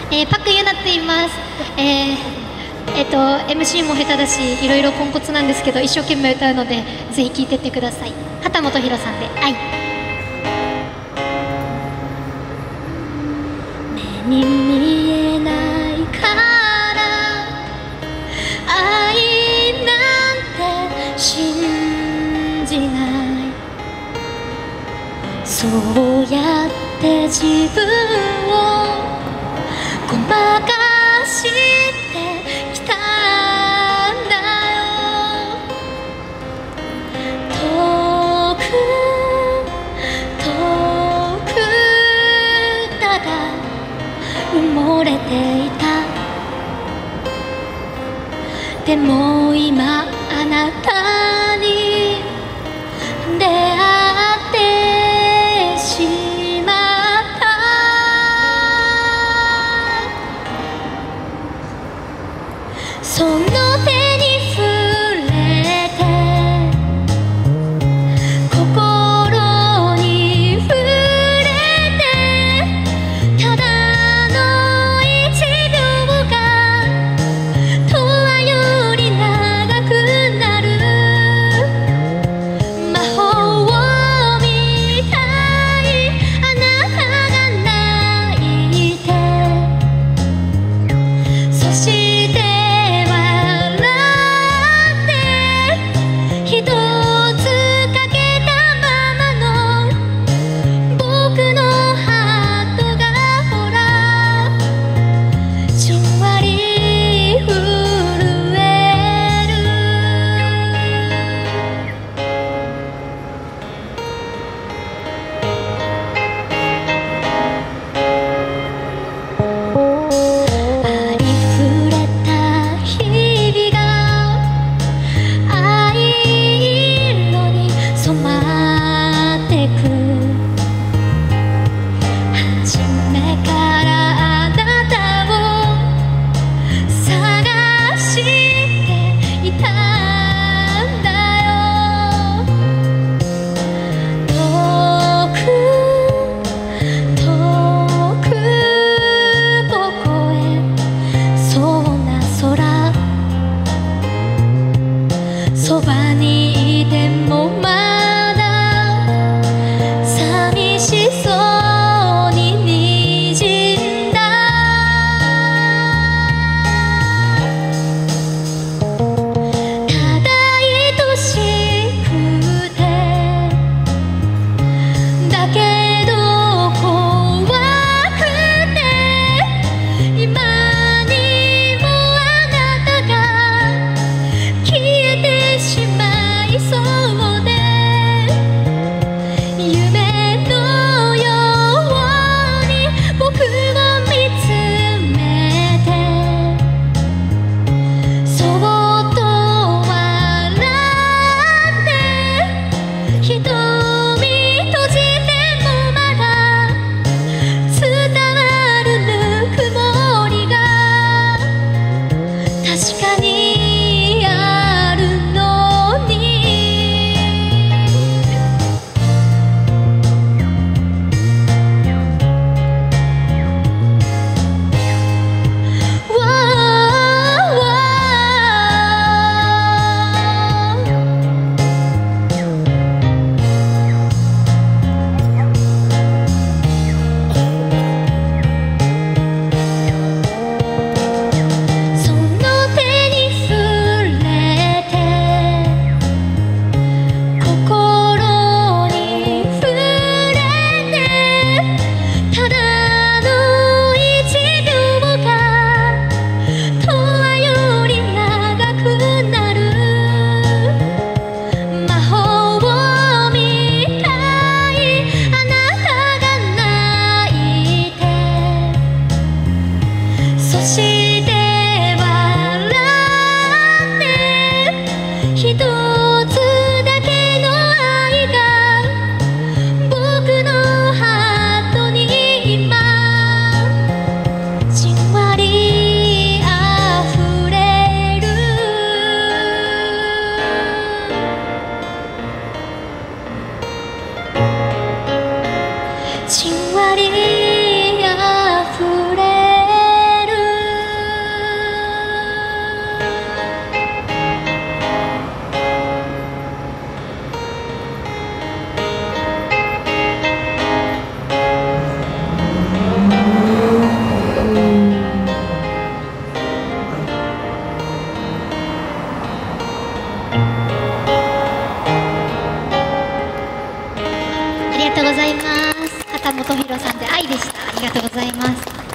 パクユナって言います。MC も下手だし、いろいろポンコツなんですけど、一生懸命歌うので、ぜひ聴いてってください。畑本博さんで、愛。目に見えないから愛なんて信じない。そうやって自分をごまかしてきたんだよ。遠く遠くただ埋もれていた。でも今あなたに出会ってしまった。その手に触れて心に触れて、ただの1秒が永遠より長くなる。魔法みたいあなたが泣いて、そしてそばにいてもまだ寂しそうに滲んだ。ただ愛しくてだけど怖くて、今にもあなたが消えてしまいそうで、夢のように僕を見つめて、そっと笑って瞳閉じてもまだ伝わるぬくもりが確かにあるのに。その手に触れて心に触れて、ただの1秒が永遠より長くなる。魔法みたいあなたが泣いて、そして笑って一つだけの愛が僕のハートに今じんわり溢れる。じんわり溢れりがとうございます。畑本博さんで愛でした。ありがとうございます。